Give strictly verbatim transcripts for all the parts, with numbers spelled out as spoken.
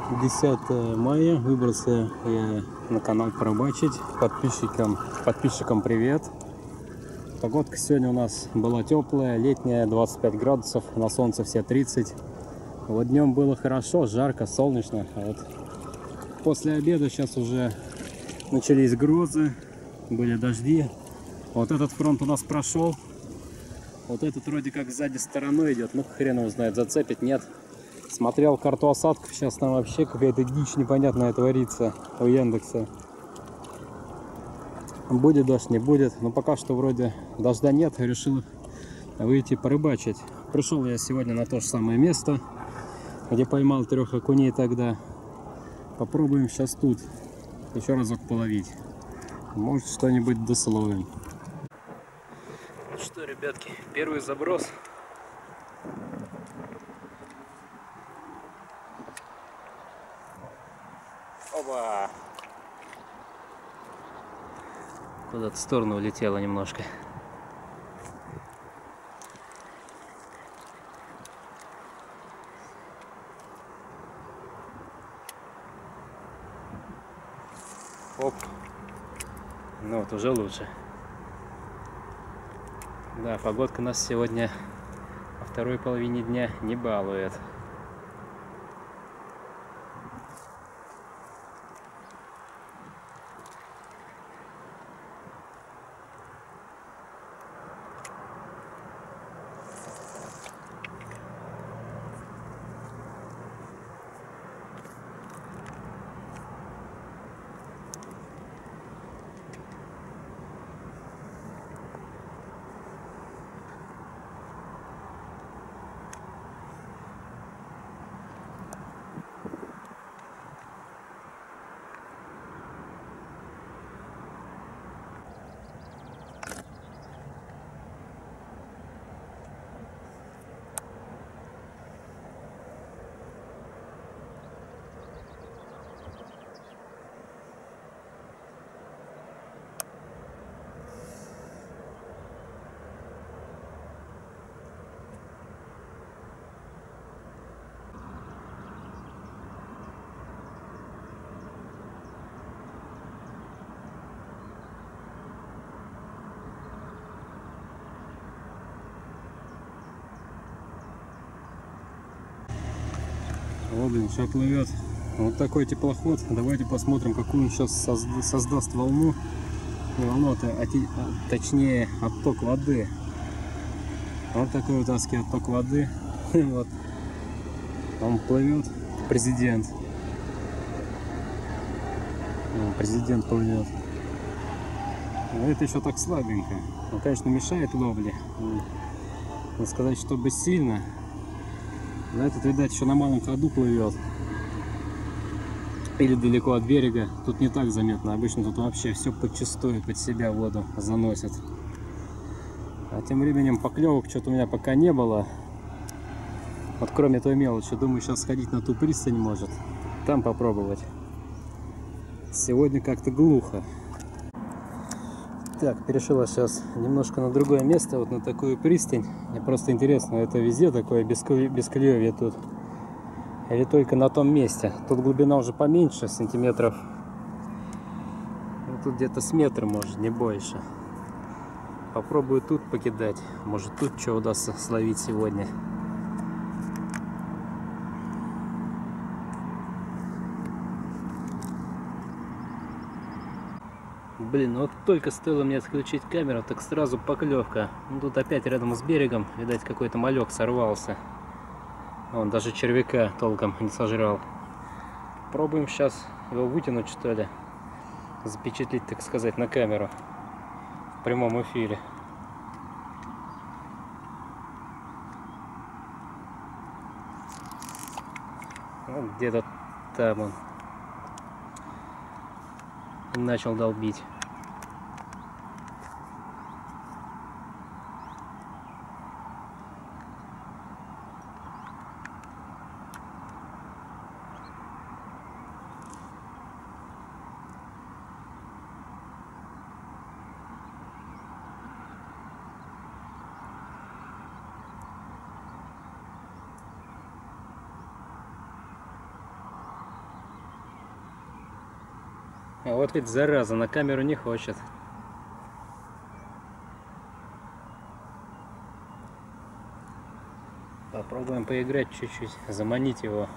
десятое мая. Выбрался я на канал порыбачить. Подписчикам, подписчикам привет. Погодка сегодня у нас была теплая, летняя, двадцать пять градусов, на солнце все тридцать. Вот днем было хорошо, жарко, солнечно. А вот после обеда сейчас уже начались грозы, были дожди. Вот этот фронт у нас прошел. Вот этот вроде как сзади стороной идет. Ну хрен его знает, зацепит, нет. Смотрел карту осадков, сейчас там вообще какая-то дичь непонятная творится у Яндекса. Будет дождь, не будет, но пока что вроде дождя нет, решил выйти порыбачить. Пришел я сегодня на то же самое место, где поймал трех окуней тогда. Попробуем сейчас тут еще разок половить. Может, что-нибудь дословим. Что, ребятки, первый заброс. Опа! Куда-то в сторону улетело немножко. Оп! Ну вот, уже лучше. Да, погодка нас сегодня во второй половине дня не балует. О, блин, что плывет. Вот такой теплоход. Давайте посмотрим, какую он сейчас созда создаст волну. Не волну, а, а точнее отток воды. Вот такой вот адский отток воды. Вот. Он плывет. Президент. Президент плывет. Но это еще так слабенько. Он, конечно, мешает ловле. Надо сказать, чтобы сильно. Но этот, видать, еще на малом ходу плывет. Или далеко от берега. Тут не так заметно. Обычно тут вообще все подчистую под себя воду заносит. А тем временем поклевок что-то у меня пока не было. Вот кроме той мелочи. Думаю, сейчас сходить на ту пристань может. Там попробовать. Сегодня как-то глухо. Так, перешла сейчас немножко на другое место, вот на такую пристань. Мне просто интересно, это везде такое бесклевье тут? Или только на том месте? Тут глубина уже поменьше, сантиметров. Ну, тут где-то с метра, может, не больше. Попробую тут покидать. Может, тут что удастся словить сегодня. Блин, вот только стоило мне отключить камеру, так сразу поклевка. Ну, тут опять рядом с берегом, видать, какой-то малек сорвался. Он даже червяка толком не сожрал. Пробуем сейчас его вытянуть, что ли. Запечатлеть, так сказать, на камеру. В прямом эфире. Вот где-то там он начал долбить. А вот ведь зараза, на камеру не хочет. Попробуем поиграть чуть-чуть, заманить его.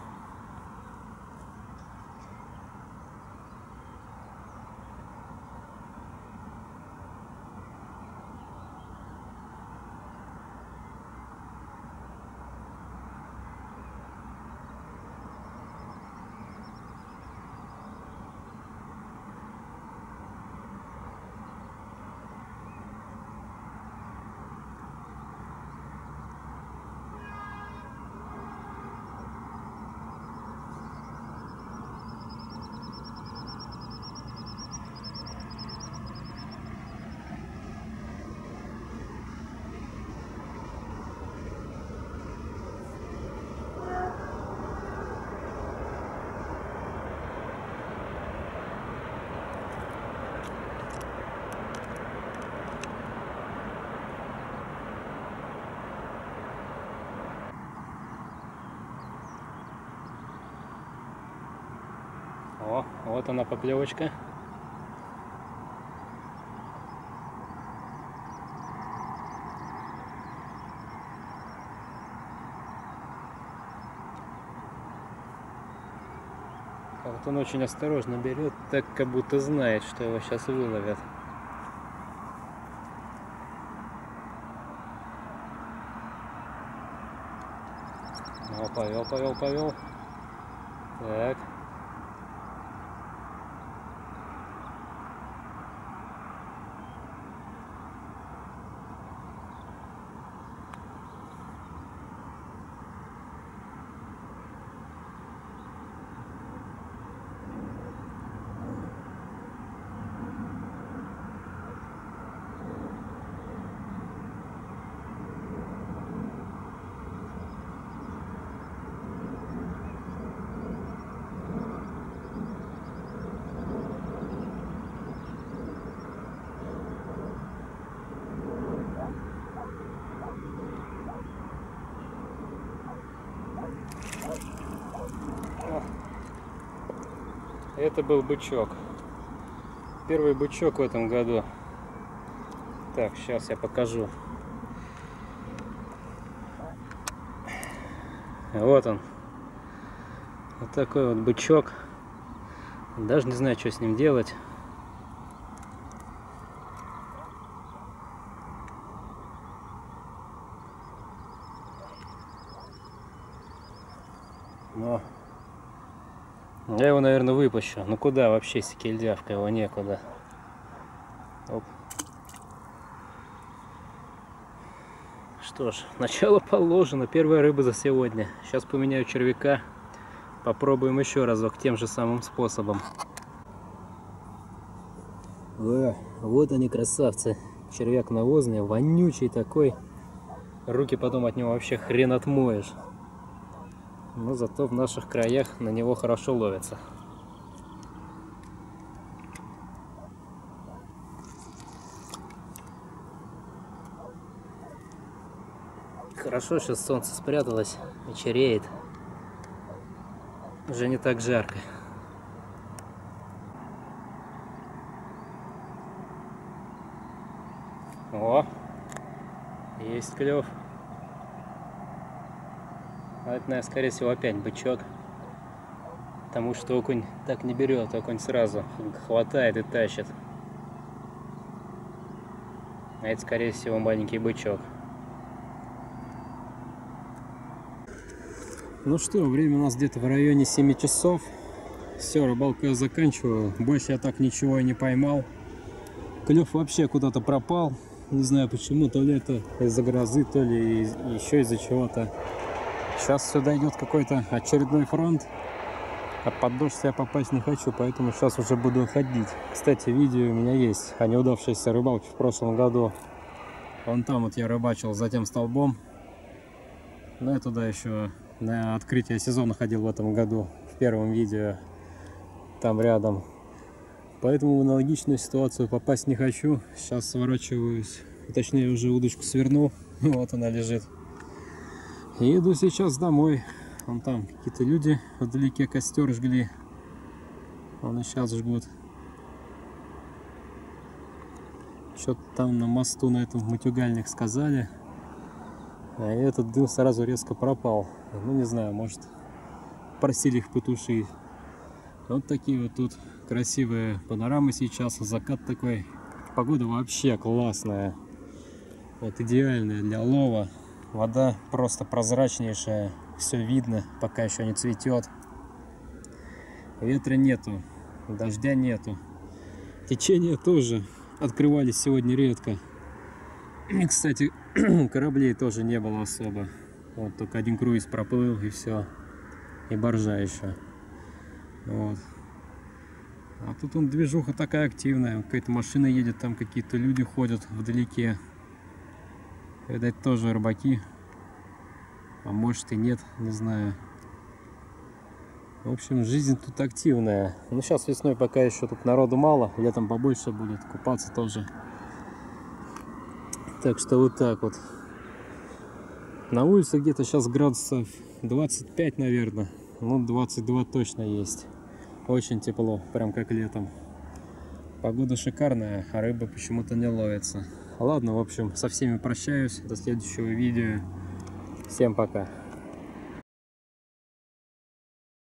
О, вот она поклевочка. Вот он очень осторожно берет, так как будто знает, что его сейчас выловят. О, повел, повел, повел. Так. Это был бычок. Первый бычок в этом году. Так, сейчас я покажу. Вот он. Вот такой вот бычок. Даже не знаю, что с ним делать. Но я его, наверное, выпущу. Ну куда вообще сикельдявка, его некуда. Оп. Что ж, начало положено. Первая рыба за сегодня. Сейчас поменяю червяка. Попробуем еще разок тем же самым способом. О, вот они, красавцы. Червяк навозный, вонючий такой. Руки потом от него вообще хрен отмоешь. Но зато в наших краях на него хорошо ловится. Хорошо, сейчас солнце спряталось, вечереет. Уже не так жарко. О, есть клев. А это, наверное, скорее всего, опять бычок. Потому что окунь так не берет, окунь сразу хватает и тащит. А это, скорее всего, маленький бычок. Ну что, время у нас где-то в районе семи часов. Все, рыбалку я заканчиваю. Больше я так ничего и не поймал. Клев вообще куда-то пропал. Не знаю почему, то ли это из-за грозы, то ли еще из-за чего-то. Сейчас сюда идет какой-то очередной фронт, а под дождь я попасть не хочу, поэтому сейчас уже буду уходить. Кстати, видео у меня есть о неудавшейся рыбалке в прошлом году. Вон там вот я рыбачил за тем столбом. Но я туда еще на открытие сезона ходил в этом году, в первом видео, там рядом. Поэтому в аналогичную ситуацию попасть не хочу. Сейчас сворачиваюсь, точнее уже удочку свернул, вот она лежит. И иду сейчас домой. Вон там какие-то люди вдалеке костер жгли. Вон и сейчас жгут. Что-то там на мосту на этом матюгальник сказали. А этот дым сразу резко пропал. Ну не знаю, может просили их потушить. Вот такие вот тут красивые панорамы сейчас. Закат такой. Погода вообще классная. Вот идеальная для лова. Вода просто прозрачнейшая. Все видно, пока еще не цветет. Ветра нету. Дождя нету. Течения тоже открывались сегодня редко. И, кстати, кораблей тоже не было особо. Вот только один круиз проплыл и все. И боржа еще. Вот. А тут он движуха такая активная. Какая-то машина едет, там какие-то люди ходят вдалеке. Видать, тоже рыбаки. А может и нет, не знаю. В общем, жизнь тут активная. Ну, сейчас весной пока еще тут народу мало. Летом побольше будет. Купаться тоже. Так что вот так вот. На улице где-то сейчас градусов двадцать пять, наверное. Ну, двадцать два точно есть. Очень тепло, прям как летом. Погода шикарная, а рыба почему-то не ловится. Ладно, в общем, со всеми прощаюсь. До следующего видео. Всем пока.